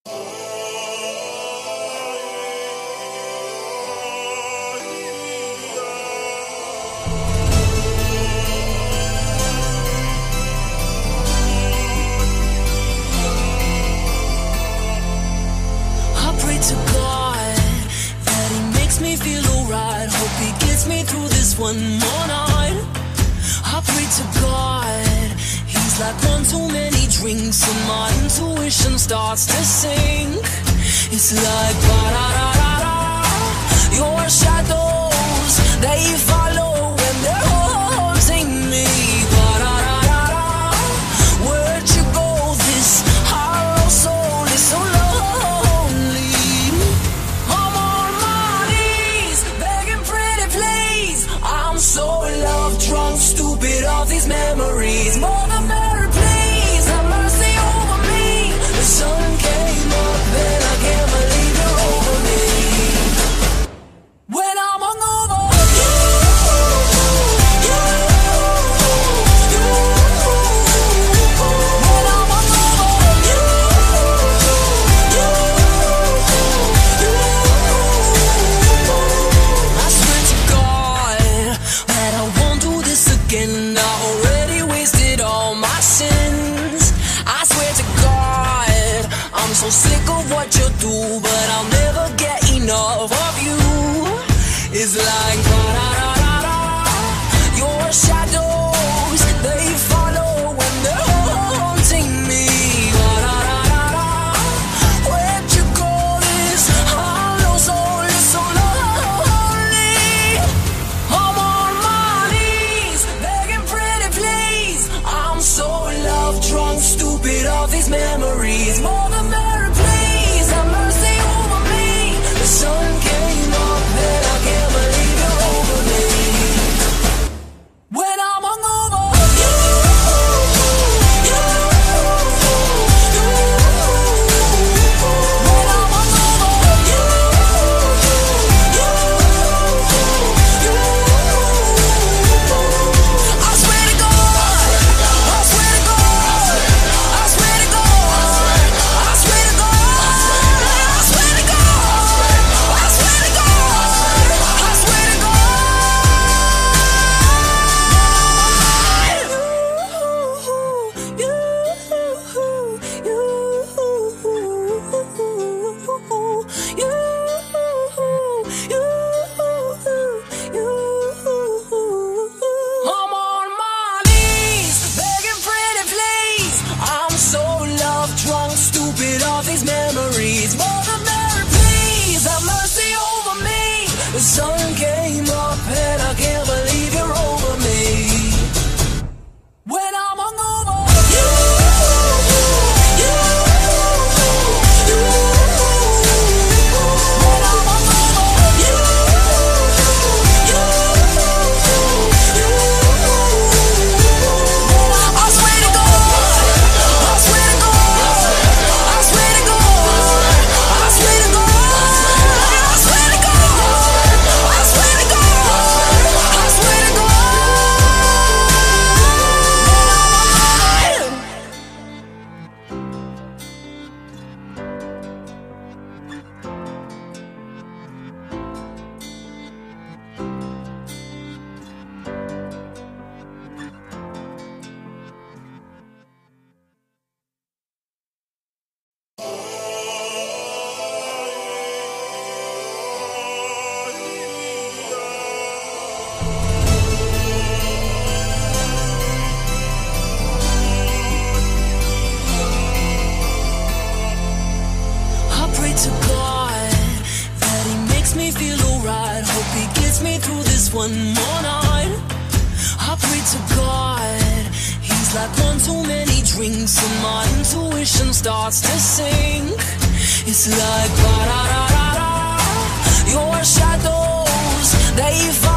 To God that He makes me feel alright. Hope He gets me through this one more night. I pray to God, He's like one too many drinks and my intuition starts to sink. It's like ba-da-da-da-da. Your shadows, they follow when they're haunting me. Ba-da-da-da-da. Where'd you go? This hollow soul is so lonely. So love drunk, stupid of these memories. Mother Mary, please have mercy over me. The sun came up and I can't believe you're over me. When I'm hungover, when I'm hungover, I swear to God that I won't do this again. I already wasted all my sins. I swear to God, I'm so sick of what you do, but I'll never get enough of you. It's like ba-da-da-da-da. Your shadows, they follow when they're haunting me. Ba-da-da-da-da. Where'd you go? This hollow soul is so lonely. I'm on my knees, begging pretty please. I'm so love drunk, stupid of these memories. Mother Mary, please have mercy over me. The sun came up and I can't believe you're over me. When I'm hungover, when I'm hungover, I swear to God, I swear to God, I swear to God, I swear to God, I swear to God, I swear to God, I swear to God. I'm on my knees, begging pretty please. I'm so love drunk, stupid of these memories. Mother Mary, please have mercy over me. The sun came up and I can't believe you're over me. When I'm hungover, when I'm hungover, I swear to God, I swear to God, I swear to God, I swear to God, I swear to God, I swear to God, I swear to God. I pray to God that He makes me feel alright. Hope He gets me through this one more night. I pray to God, He's like one too many drinks and my intuition starts to sink. It's like ba-da-da-da-da. Your shadows, they